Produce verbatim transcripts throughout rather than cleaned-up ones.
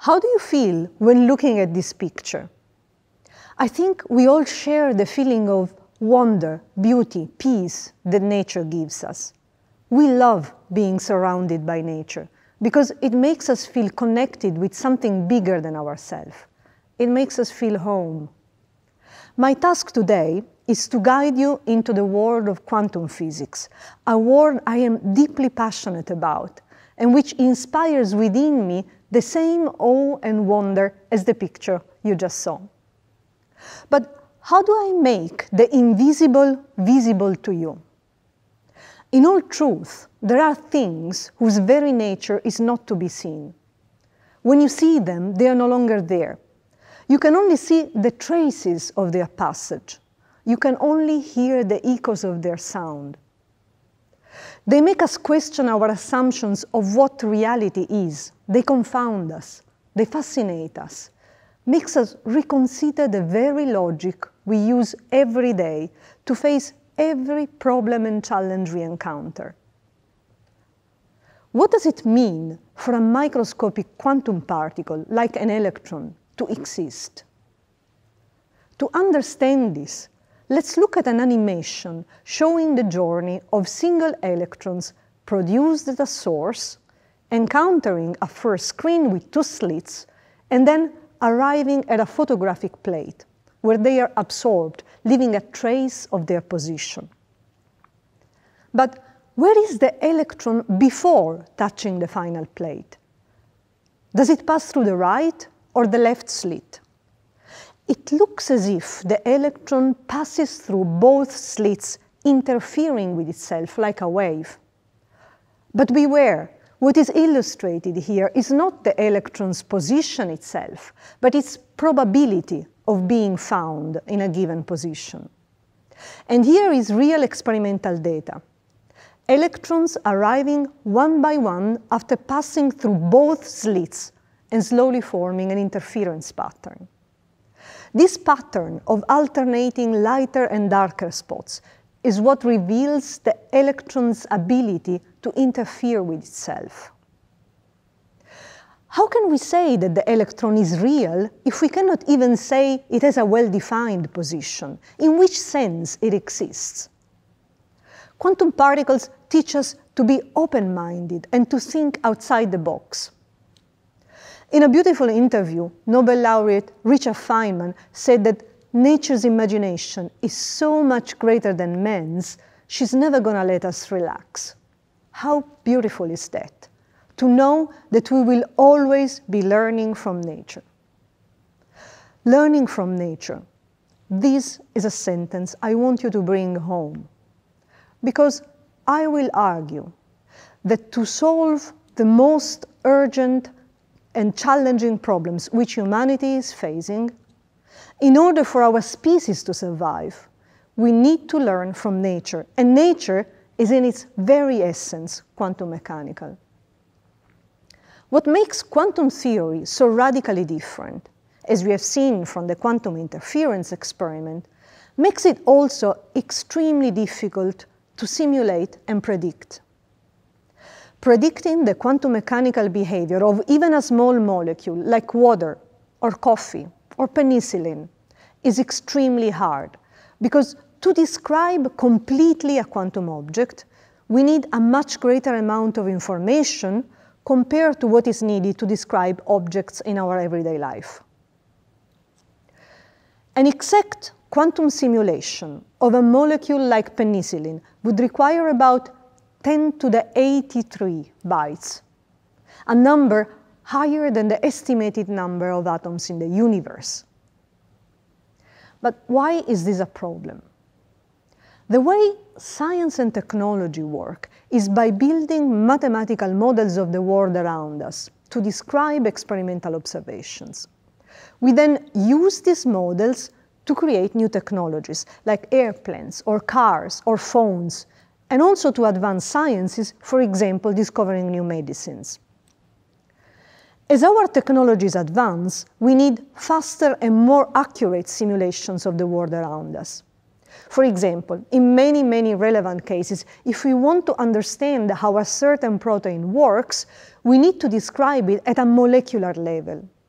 How do you feel when looking at this picture? I think we all share the feeling of wonder, beauty, peace that nature gives us. We love being surrounded by nature because it makes us feel connected with something bigger than ourselves. It makes us feel home. My task today is to guide you into the world of quantum physics, a world I am deeply passionate about and which inspires within me the same awe and wonder as the picture you just saw. But how do I make the invisible visible to you? In all truth, there are things whose very nature is not to be seen. When you see them, they are no longer there. You can only see the traces of their passage. You can only hear the echoes of their sound. They make us question our assumptions of what reality is. They confound us. They fascinate us. Makes us reconsider the very logic we use every day to face every problem and challenge we encounter. What does it mean for a microscopic quantum particle, like an electron, to exist? To understand this, let's look at an animation showing the journey of single electrons produced at a source, encountering a first screen with two slits, and then arriving at a photographic plate, where they are absorbed, leaving a trace of their position. But where is the electron before touching the final plate? Does it pass through the right or the left slit? It looks as if the electron passes through both slits, interfering with itself like a wave. But beware, what is illustrated here is not the electron's position itself, but its probability of being found in a given position. And here is real experimental data. Electrons arriving one by one after passing through both slits and slowly forming an interference pattern. This pattern of alternating lighter and darker spots is what reveals the electron's ability to interfere with itself. How can we say that the electron is real if we cannot even say it has a well-defined position? In which sense it exists? Quantum particles teach us to be open-minded and to think outside the box. In a beautiful interview, Nobel laureate Richard Feynman said that nature's imagination is so much greater than man's, she's never going to let us relax. How beautiful is that? To know that we will always be learning from nature. Learning from nature. This is a sentence I want you to bring home. Because I will argue that to solve the most urgent and challenging problems which humanity is facing, in order for our species to survive, we need to learn from nature. And nature is in its very essence quantum mechanical. What makes quantum theory so radically different, as we have seen from the quantum interference experiment, makes it also extremely difficult to simulate and predict. Predicting the quantum mechanical behavior of even a small molecule like water or coffee or penicillin is extremely hard, because to describe completely a quantum object, we need a much greater amount of information compared to what is needed to describe objects in our everyday life. An exact quantum simulation of a molecule like penicillin would require about ten to the eighty-three bytes, a number higher than the estimated number of atoms in the universe. But why is this a problem? The way science and technology work is by building mathematical models of the world around us to describe experimental observations. We then use these models to create new technologies like airplanes or cars or phones, and also to advance sciences, for example, discovering new medicines. As our technologies advance, we need faster and more accurate simulations of the world around us. For example, in many, many relevant cases, if we want to understand how a certain protein works, we need to describe it at a molecular level.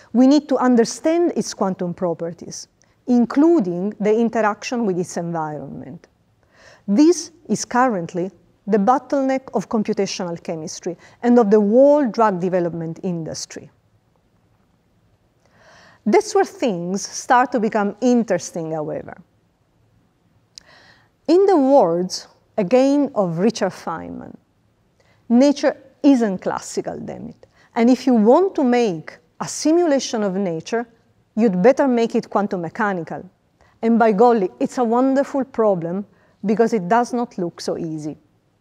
We need to understand its quantum properties, including the interaction with its environment. This is currently the bottleneck of computational chemistry and of the whole drug development industry. That's where things start to become interesting, however. In the words, again, of Richard Feynman, nature isn't classical, damn it. And if you want to make a simulation of nature, you'd better make it quantum mechanical. And by golly, it's a wonderful problem because it does not look so easy.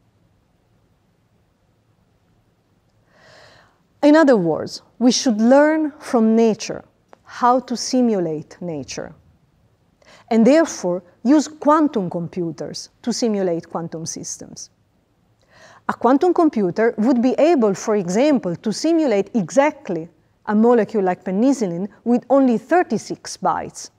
In other words, we should learn from nature how to simulate nature, and therefore use quantum computers to simulate quantum systems. A quantum computer would be able, for example, to simulate exactly a molecule like penicillin with only thirty-six bytes.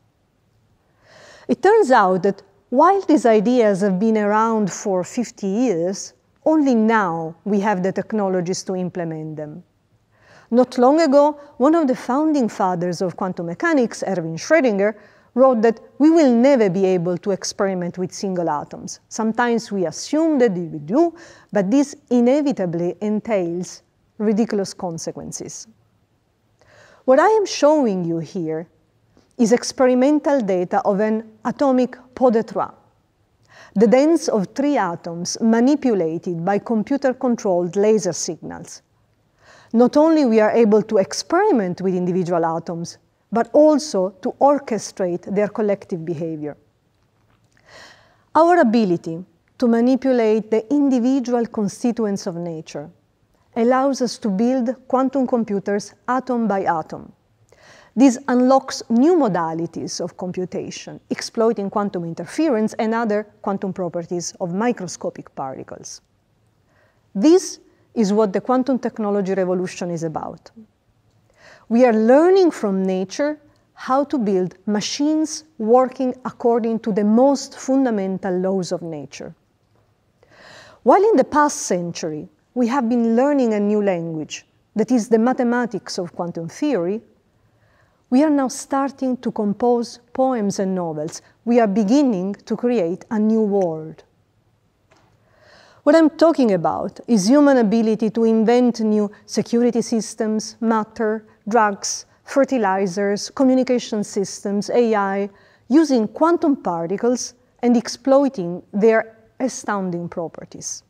It turns out that while these ideas have been around for fifty years, only now we have the technologies to implement them. Not long ago, one of the founding fathers of quantum mechanics, Erwin Schrödinger, wrote that we will never be able to experiment with single atoms. Sometimes we assume that we do, but this inevitably entails ridiculous consequences. What I am showing you here is experimental data of an atomic pot de trois, the dance of three atoms manipulated by computer-controlled laser signals. Not only we are able to experiment with individual atoms, but also to orchestrate their collective behavior. Our ability to manipulate the individual constituents of nature allows us to build quantum computers atom by atom. This unlocks new modalities of computation, exploiting quantum interference and other quantum properties of microscopic particles. This is what the quantum technology revolution is about. We are learning from nature how to build machines working according to the most fundamental laws of nature. While in the past century, we have been learning a new language, that is the mathematics of quantum theory, we are now starting to compose poems and novels. We are beginning to create a new world. What I'm talking about is human ability to invent new security systems, matter, drugs, fertilizers, communication systems, A I, using quantum particles and exploiting their astounding properties.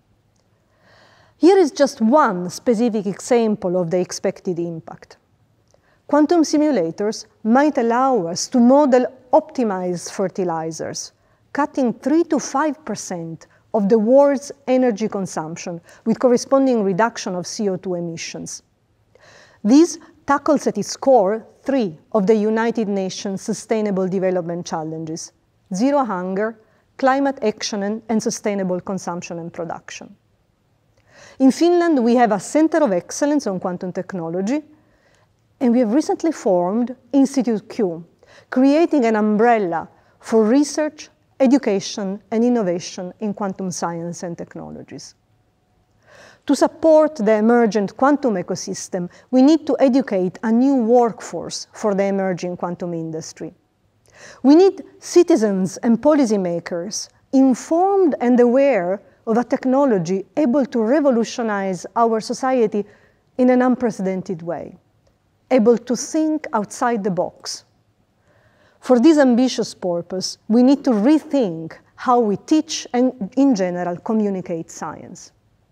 Here is just one specific example of the expected impact. Quantum simulators might allow us to model optimized fertilizers, cutting three to five percent of the world's energy consumption with corresponding reduction of C O two emissions. This tackles at its core three of the United Nations Sustainable Development Challenges: zero hunger, climate action, and sustainable consumption and production. In Finland, we have a Center of Excellence on Quantum Technology, and we have recently formed Institute Q, creating an umbrella for research, education, and innovation in quantum science and technologies. To support the emergent quantum ecosystem, we need to educate a new workforce for the emerging quantum industry. We need citizens and policymakers informed and aware of a technology able to revolutionize our society in an unprecedented way, able to think outside the box. For this ambitious purpose, we need to rethink how we teach and, in general, communicate science.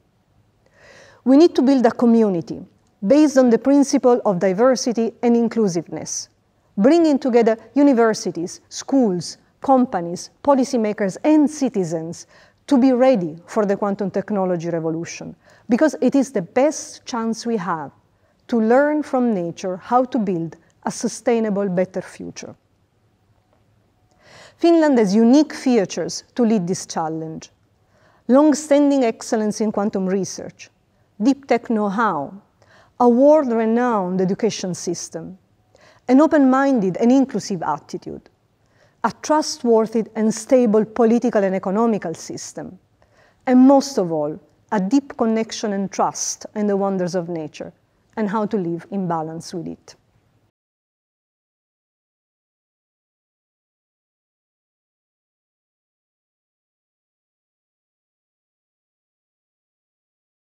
We need to build a community based on the principle of diversity and inclusiveness, bringing together universities, schools, companies, policymakers, and citizens to be ready for the quantum technology revolution, because it is the best chance we have to learn from nature how to build a sustainable, better future. Finland has unique features to lead this challenge: long-standing excellence in quantum research, deep tech know-how, a world-renowned education system, an open-minded and inclusive attitude, a trustworthy and stable political and economical system, and most of all, a deep connection and trust in the wonders of nature and how to live in balance with it.